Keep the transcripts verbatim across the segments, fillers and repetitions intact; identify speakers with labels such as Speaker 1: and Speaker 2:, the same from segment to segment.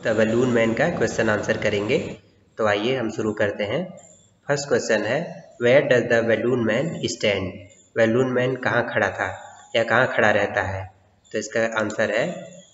Speaker 1: The balloon man का question answer करेंगे। तो आइए हम शुरू करते हैं। फर्स्ट क्वेश्चन है, where does the balloon man stand? Balloon man कहाँ खड़ा था या कहाँ खड़ा रहता है? तो इसका आंसर है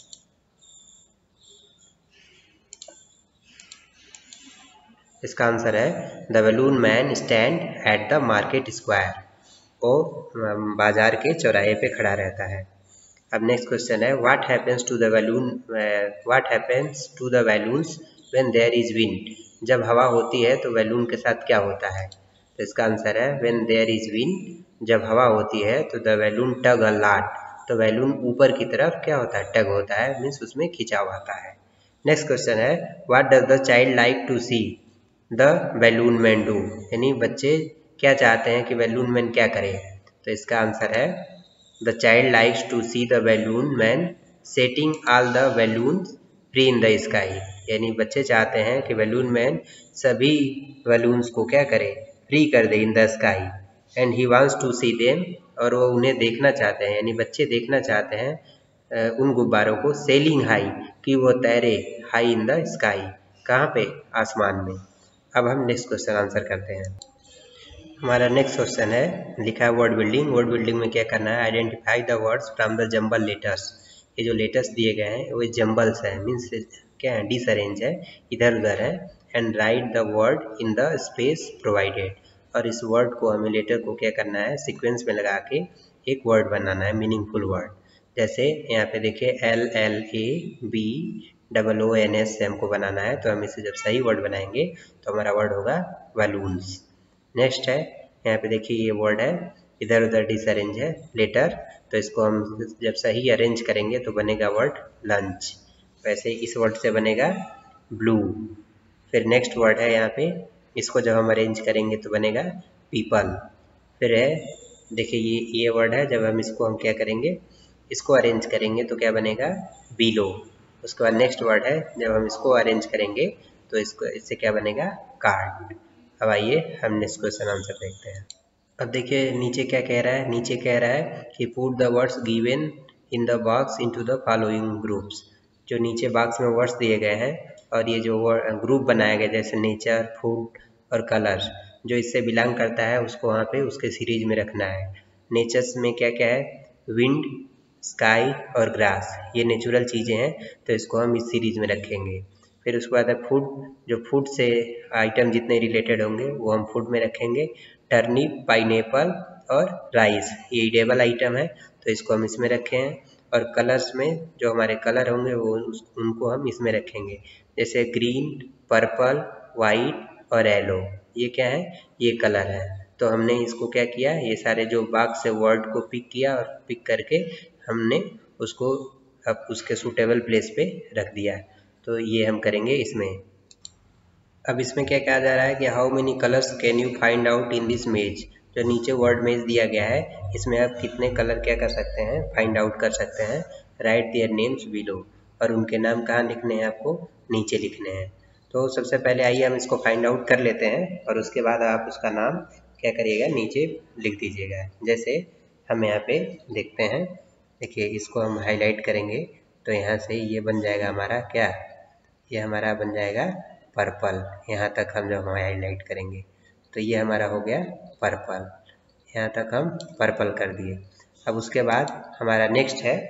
Speaker 1: इसका आंसर है the balloon man stand at the market square. वो बाजार के चौराहे पे खड़ा रहता है। अब नेक्स्ट क्वेश्चन है, what happens to the balloon what happens to the balloons when there is wind? जब हवा होती है तो बैलून के साथ क्या होता है? तो इसका आंसर है व्हेन देयर इज विंड। जब हवा होती है तो the balloon tug a lot. तो बैलून ऊपर की तरफ क्या होता है? टग होता है, मीन्स उसमें खिंचाव आता है। नेक्स्ट क्वेश्चन है, what does the child like to see the balloon man do? यानी बच्चे क्या चाहते हैं कि बैलून मैन क्या करे? तो इसका आंसर है The child likes to see the balloon man setting all the balloons free in the sky। यानी बच्चे चाहते हैं कि बैलून मैन सभी बलून्स को क्या करे? फ्री कर दे in the sky. And he wants to see them, और वो उन्हें देखना चाहते हैं, यानी बच्चे देखना चाहते हैं उन गुब्बारों को सेलिंग हाई, कि वो तैरे हाई इन द स्काई। कहाँ पे? आसमान में। अब हम नेक्स्ट क्वेश्चन आंसर करते हैं। हमारा नेक्स्ट क्वेश्चन है, लिखा है वर्ड बिल्डिंग। वर्ड बिल्डिंग में क्या करना है? Identify the words from the jumble letters. ये जो लेटर्स दिए गए हैं वो जंबल्स है, मीन्स क्या है? डिसअरेंज है, इधर उधर है। And write the word in the space provided. और इस वर्ड को हमें लेटर को क्या करना है? सीक्वेंस में लगा के एक वर्ड बनाना है, मीनिंगफुल वर्ड। जैसे यहाँ पे देखिए L L A B double O N S से हमको बनाना है। तो हम इसे जब सही वर्ड बनाएंगे तो हमारा वर्ड होगा बलून्स। नेक्स्ट है, यहाँ पे देखिए ये वर्ड है, इधर उधर डिसअरेंज है लेटर, तो इसको हम जब सही अरेंज करेंगे तो बनेगा वर्ड लंच। वैसे इस वर्ड से बनेगा ब्लू। फिर नेक्स्ट वर्ड है यहाँ पे, इसको जब हम अरेंज करेंगे तो बनेगा पीपल। फिर है देखिए ये ये वर्ड है, जब हम इसको हम क्या करेंगे? इसको अरेंज करेंगे तो क्या बनेगा? बिलो। उसके बाद नेक्स्ट वर्ड है, जब हम इसको अरेंज करेंगे तो इसको इससे क्या बनेगा? कार्ड। अब आइए हम नेक्स्ट क्वेश्चन आंसर देखते हैं। अब देखिए नीचे क्या कह रहा है? नीचे कह रहा है कि put the words given in the box into the following groups. जो नीचे बॉक्स में वर्ड्स दिए गए हैं और ये जो ग्रुप बनाया गया जैसे नेचर, फूड और कलर्स, जो इससे बिलोंग करता है उसको वहाँ पे उसके सीरीज में रखना है। नेचर्स में क्या क्या है? विंड, स्काई और ग्रास, ये नेचुरल चीज़ें हैं, तो इसको हम इस सीरीज में रखेंगे। फिर उसके बाद है फूड, जो फूड से आइटम जितने रिलेटेड होंगे वो हम फूड में रखेंगे। टर्निप, पाइनएप्पल और राइस, ये ईडेबल आइटम है तो इसको हम इसमें रखे हैं। और कलर्स में जो हमारे कलर होंगे वो उस, उनको हम इसमें रखेंगे, जैसे ग्रीन, पर्पल, वाइट और येलो, ये क्या है? ये कलर है। तो हमने इसको क्या किया? ये सारे जो बॉक्स से वर्ड को पिक किया और पिक करके हमने उसको अब उसके सूटेबल प्लेस पे रख दिया। तो ये हम करेंगे इसमें। अब इसमें क्या कहा जा रहा है कि how many colours can you find out in this maze? जो नीचे वर्ड मेज दिया गया है इसमें आप कितने कलर क्या कर सकते हैं? फाइंड आउट कर सकते हैं। राइट देयर नेम्स बिलो, और उनके नाम कहाँ लिखने हैं? आपको नीचे लिखने हैं। तो सबसे पहले आइए हम इसको फाइंड आउट कर लेते हैं और उसके बाद आप उसका नाम क्या करिएगा? नीचे लिख दीजिएगा। जैसे हम यहाँ पे देखते हैं, देखिए इसको हम हाईलाइट करेंगे तो यहाँ से ये बन जाएगा हमारा क्या? ये हमारा बन जाएगा पर्पल। यहाँ तक हम जब हम हाईलाइट करेंगे तो ये हमारा हो गया पर्पल। यहाँ तक हम पर्पल कर दिए। अब उसके बाद हमारा नेक्स्ट है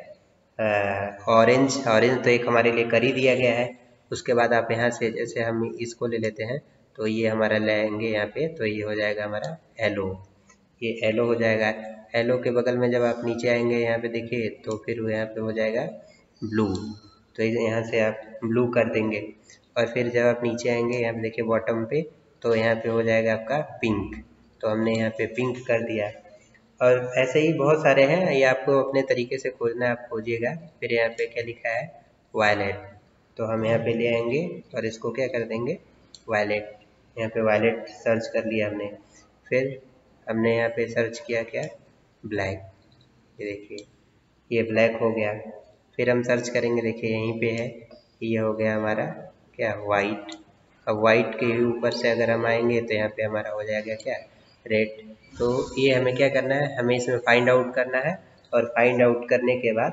Speaker 1: ऑरेंज। ऑरेंज तो एक हमारे लिए कर ही दिया गया है। उसके बाद आप यहाँ से जैसे हम इसको ले लेते हैं तो ये हमारा लेंगे यहाँ पे, तो ये हो जाएगा हमारा येलो। ये येलो हो जाएगा। येलो के बगल में जब आप नीचे आएंगे यहाँ पे देखिए तो फिर यहाँ पे हो जाएगा ब्लू। तो यहाँ से आप ब्लू कर देंगे। और फिर जब आप नीचे आएंगे यहाँ पे देखिए बॉटम पे, तो यहाँ पे हो जाएगा आपका पिंक। तो हमने यहाँ पे पिंक कर दिया। और ऐसे ही बहुत सारे हैं, ये आपको अपने तरीके से खोजना है, आप खोजिएगा। फिर यहाँ पे क्या लिखा है? वायलेट। तो हम यहाँ पे ले आएंगे और इसको क्या कर देंगे? वायलेट। यहाँ पे वायलेट सर्च कर लिया हमने। फिर हमने यहाँ पे सर्च किया क्या? ब्लैक। ये देखिए ये ब्लैक हो गया। फिर हम सर्च करेंगे, देखिए यहीं पे है, ये हो गया हमारा क्या? वाइट। अब वाइट के ऊपर से अगर हम आएंगे तो यहाँ पे हमारा हो जाएगा क्या? रेड। तो ये हमें क्या करना है? हमें इसमें फाइंड आउट करना है। और फाइंड आउट करने के बाद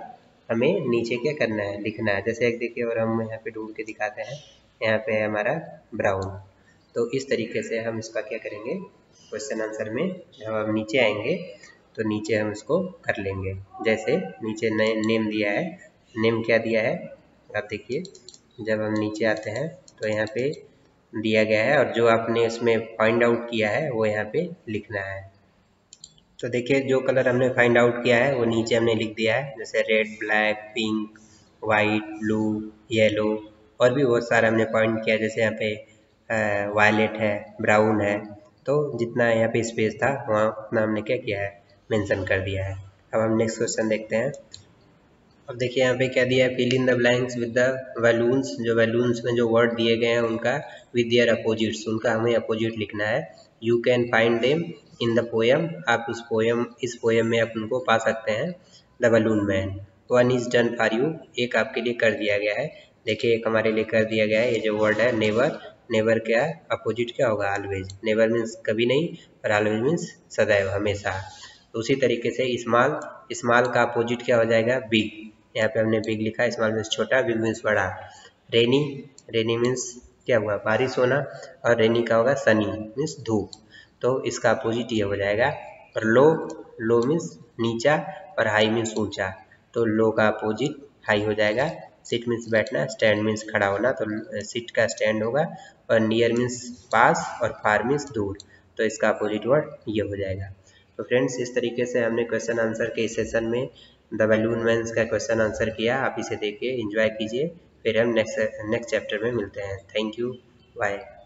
Speaker 1: हमें नीचे क्या करना है, लिखना है। जैसे एक देखिए और हम यहाँ पे ढूंढ के दिखाते हैं, यहाँ पे है हमारा ब्राउन। तो इस तरीके से हम इसका क्या करेंगे, क्वेश्चन आंसर में जब हम नीचे आएंगे तो नीचे हम इसको कर लेंगे। जैसे नीचे ने, नेम दिया है, नेम क्या दिया है आप देखिए, जब हम नीचे आते हैं तो यहाँ पे दिया गया है और जो आपने इसमें फाइंड आउट किया है वो यहाँ पे लिखना है। तो देखिए जो कलर हमने फाइंड आउट किया है वो नीचे हमने लिख दिया है, जैसे red, black, pink, white, blue, yellow, और भी बहुत सारा हमने पॉइंट किया। जैसे यहाँ पे वायलेट है, ब्राउन है, तो जितना यहाँ पे स्पेस था वहाँ उतना हमने क्या किया है, मेंशन कर दिया है। अब हम नेक्स्ट क्वेश्चन देखते हैं। अब देखिए यहाँ पे क्या दिया है, fill in the blanks with the balloons. जो वैलून्स में जो वर्ड दिए गए हैं उनका विद देयर अपोजिट्स, उनका हमें अपोजिट लिखना है। You can find them in the poem, आप उस पोएम इस पोएम में आप उनको पा सकते हैं। The balloon man, one is done for you, एक आपके लिए कर दिया गया है। देखिए एक हमारे लिए कर दिया गया है, ये जो वर्ड है नेवर, नेवर क्या अपोजिट क्या होगा, ऑलवेज। नेवर मीन्स कभी नहीं और ऑलवेज मीन्स सदैव, हमेशा। तो उसी तरीके से स्मॉल, स्मॉल का अपोजिट क्या हो जाएगा, बिग। यहाँ पे हमने बिग लिखा, स्मॉल मीन्स छोटा, बिग मीन्स बड़ा। रेनी, रेनी मीन्स क्या हुआ, बारिश होना, और रेनी का होगा सनी मीन्स धूप। तो इसका अपोजिट ये हो जाएगा। और लो, लो मीन्स नीचा और हाई मीन्स ऊंचा, तो लो का अपोजिट हाई हो जाएगा। सिट मीन्स बैठना, स्टैंड मीन्स खड़ा होना, तो सिट का स्टैंड होगा। और नियर मीन्स पास और फार मीन्स दूर, तो इसका अपोजिट वर्ड ये हो जाएगा। तो फ्रेंड्स इस तरीके से हमने क्वेश्चन आंसर के इस सेशन में द बलून मैन्स का क्वेश्चन आंसर किया। आप इसे देखिए, एंजॉय कीजिए, फिर हम नेक्स्ट नेक्स्ट चैप्टर में मिलते हैं। Thank you, bye.